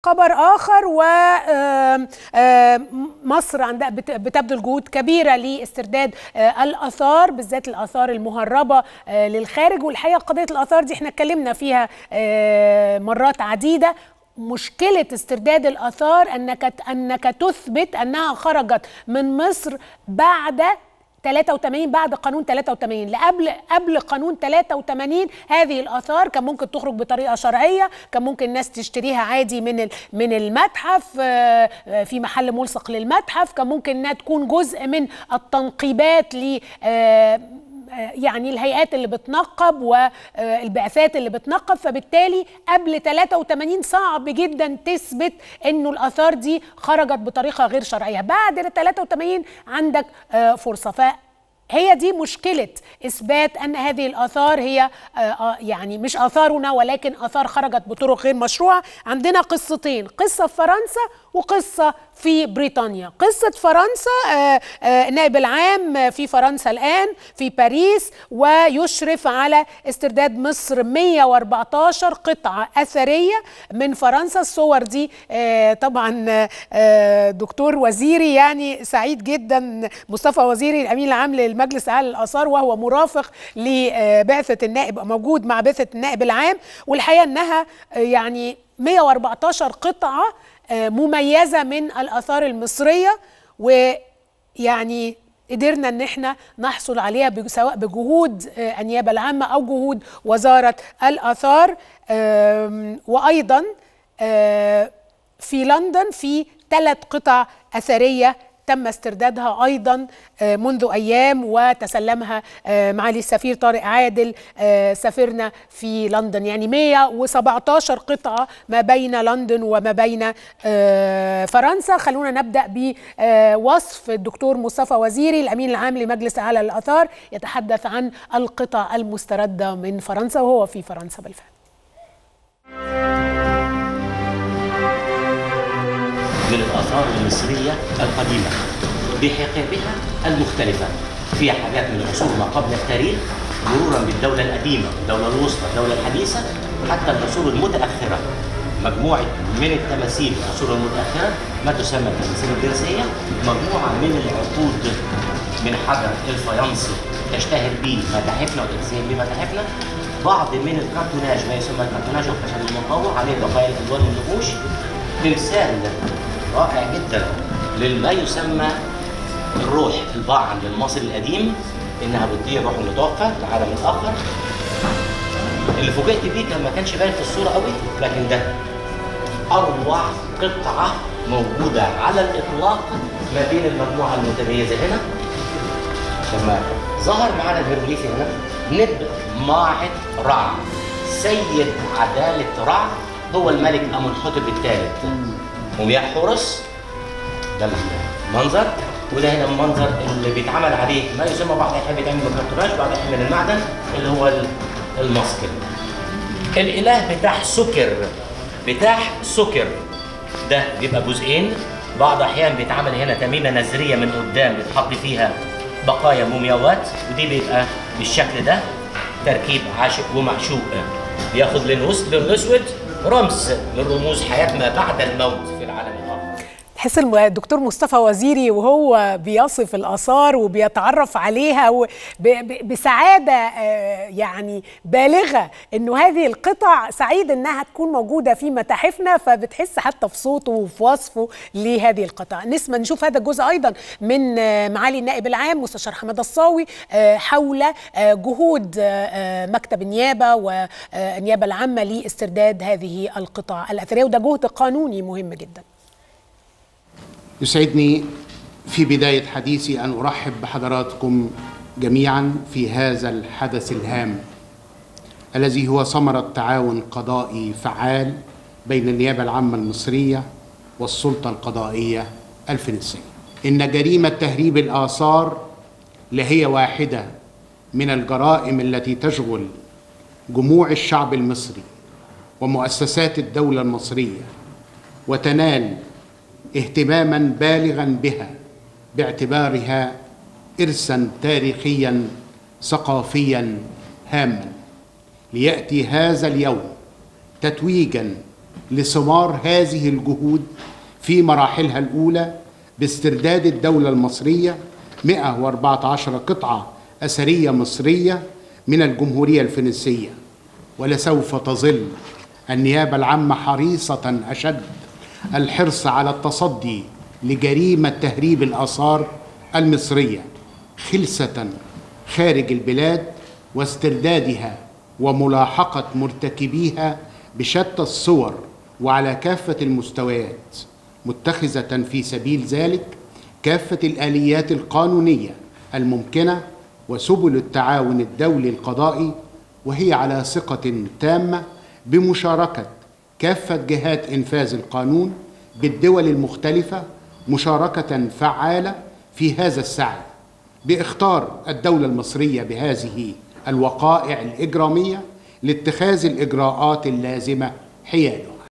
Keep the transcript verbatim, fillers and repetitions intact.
خبر آخر، ومصر عندها بتبذل جهود كبيرة لاسترداد الآثار، بالذات الآثار المهربة للخارج. والحقيقة قضية الآثار دي احنا اتكلمنا فيها مرات عديدة. مشكلة استرداد الآثار أنك أنك تثبت أنها خرجت من مصر بعد ثلاثة وثمانين، بعد قانون ثلاثة وثمانين. لقبل قبل قانون ثلاثة وثمانين هذه الآثار كان ممكن تخرج بطريقة شرعية، كان ممكن الناس تشتريها عادي من من المتحف في محل ملصق للمتحف، كان ممكن انها تكون جزء من التنقيبات ل يعني الهيئات اللي بتنقب والبعثات اللي بتنقب. فبالتالي قبل ثلاثة وثمانين صعب جدا تثبت انه الاثار دي خرجت بطريقه غير شرعيه. بعد ثلاثة وثمانين عندك فرصه. فهي دي مشكله اثبات ان هذه الاثار هي يعني مش اثارنا، ولكن اثار خرجت بطرق غير مشروعه. عندنا قصتين، قصه في فرنسا وقصه في بريطانيا. قصه فرنسا، النائب العام في فرنسا الان في باريس ويشرف على استرداد مصر مئة وأربعة عشر قطعه اثريه من فرنسا. الصور دي طبعا دكتور وزيري يعني سعيد جدا، مصطفى وزيري الامين العام للمجلس الاعلى للاثار وهو مرافق لبعثه النائب، موجود مع بعثه النائب العام. والحقيقه انها يعني مئة وأربعة عشر قطعه مميزة من الآثار المصرية، ويعني قدرنا ان احنا نحصل عليها سواء بجهود النيابة العامة او جهود وزارة الآثار. وايضا في لندن في ثلاث قطع أثرية تم استردادها أيضا منذ أيام وتسلمها معالي السفير طارق عادل سفيرنا في لندن. يعني مئة وسبعة عشر قطعة ما بين لندن وما بين فرنسا. خلونا نبدأ بوصف الدكتور مصطفى وزيري الأمين العام لمجلس الأعلى للآثار، يتحدث عن القطع المستردة من فرنسا وهو في فرنسا بالفعل. من الآثار المصرية القديمة بحقبها المختلفة، فيها حاجات من عصور ما قبل التاريخ مرورا بالدولة القديمة، الدولة الوسطى، الدولة الحديثة، حتى العصور المتأخرة. مجموعة من التماثيل في العصور المتأخرة ما تسمى التماثيل الجنسية، مجموعة من العقود من حجر الفاينسي تشتهر به متاحفنا وتتزين به متاحفنا، بعض من الكرتوناج ما يسمى الكرتوناج والخشب المطوع عليه بقايا الألوان والنقوش، تمثال رائع جدا لما يسمى الروح، الباع عند المصري القديم انها بتطير روح المتوفى العالم الاخر. اللي فوجئت بيه كان ما كانش باين في الصوره قوي، لكن ده اروع قطعه موجوده على الاطلاق ما بين المجموعه المتميزه هنا. لما ظهر معانا الهيروغليفي هنا نب ماعة رع، سيد عداله رع هو الملك امنحتب الثالث. ومياه حورس ده المنظر، وده هنا المنظر اللي بيتعمل عليه ما يسمى بعض الاحيان بيتعمل من الكرتوناج، بعض الاحيان من المعدن اللي هو الماسكل. الاله بتاع سكر، بتاع سكر ده بيبقى جزئين، بعض الاحيان بيتعمل هنا تميمه نزريه من قدام بيتحط فيها بقايا مومياوات، ودي بيبقى بالشكل ده تركيب عاشق ومعشوق، بياخد لون اسود رمز من رموز حياة ما بعد الموت في العالم الآخر. تحس الدكتور مصطفى وزيري وهو بيصف الآثار وبيتعرف عليها بسعادة يعني بالغة إنه هذه القطع سعيد إنها تكون موجودة في متاحفنا، فبتحس حتى في صوته وفي وصفه لهذه القطع. نسمع نشوف هذا الجزء أيضا من معالي النائب العام مستشار حمادة الصاوي حول جهود مكتب النيابة والنيابة العامة لاسترداد هذه القطع الأثرية، وده جهد قانوني مهم جدا. يسعدني في بداية حديثي أن أرحب بحضراتكم جميعا في هذا الحدث الهام الذي هو ثمرة تعاون قضائي فعال بين النيابة العامة المصرية والسلطة القضائية الفرنسية. إن جريمة تهريب الآثار لهي واحدة من الجرائم التي تشغل جموع الشعب المصري ومؤسسات الدولة المصرية، وتنال اهتماما بالغا بها باعتبارها إرثا تاريخيا ثقافيا هاما. ليأتي هذا اليوم تتويجا لثمار هذه الجهود في مراحلها الأولى باسترداد الدولة المصرية مئة وأربعة عشر قطعة أثرية مصرية من الجمهورية الفرنسية. ولسوف تظل النيابة العامة حريصة أشد الحرص على التصدي لجريمة تهريب الآثار المصرية خلسة خارج البلاد واستردادها وملاحقة مرتكبيها بشتى الصور وعلى كافة المستويات، متخذة في سبيل ذلك كافة الآليات القانونية الممكنة وسبل التعاون الدولي القضائي، وهي على ثقة تامة بمشاركة كافة جهات إنفاذ القانون بالدول المختلفة مشاركة فعالة في هذا السعي بإخطار الدولة المصرية بهذه الوقائع الإجرامية لاتخاذ الإجراءات اللازمة حياله.